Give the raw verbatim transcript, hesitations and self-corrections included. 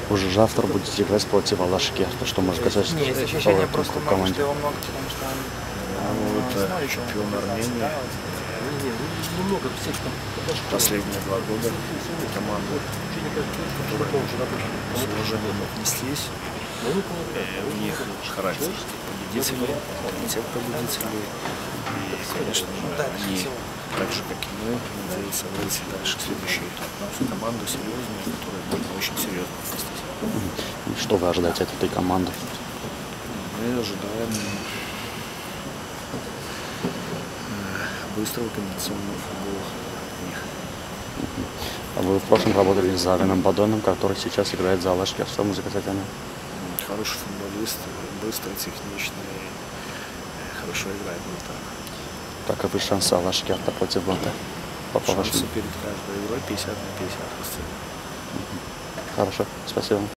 Уже завтра будете играть против Алашкерта. Что можно сказать? Не, есть ощущение просто много, что его много, потому что он... Ну, это чемпион Армении. Последние два года команды, которые с уважением отнеслись, у них характер победителей, комитет победителей. И, конечно, они, так же, как и мы, надеются выйти дальше в следующий этап. Нашу команду серьезную, которая будет очень серьезно вместить. И что вы ожидаете от этой команды? Мы ожидаем быстрого комбинационного футбола от них. А вы в прошлом работали с Завином Бадоном, который сейчас играет за Алашкерт. Что можно сказать о нем? Хороший футболист, быстрый, техничный, хорошо играет в атаку. Каковы шансы Алашкерта против Бате? Шансы перед каждой игрой пятьдесят на пятьдесят. Хорошо, спасибо.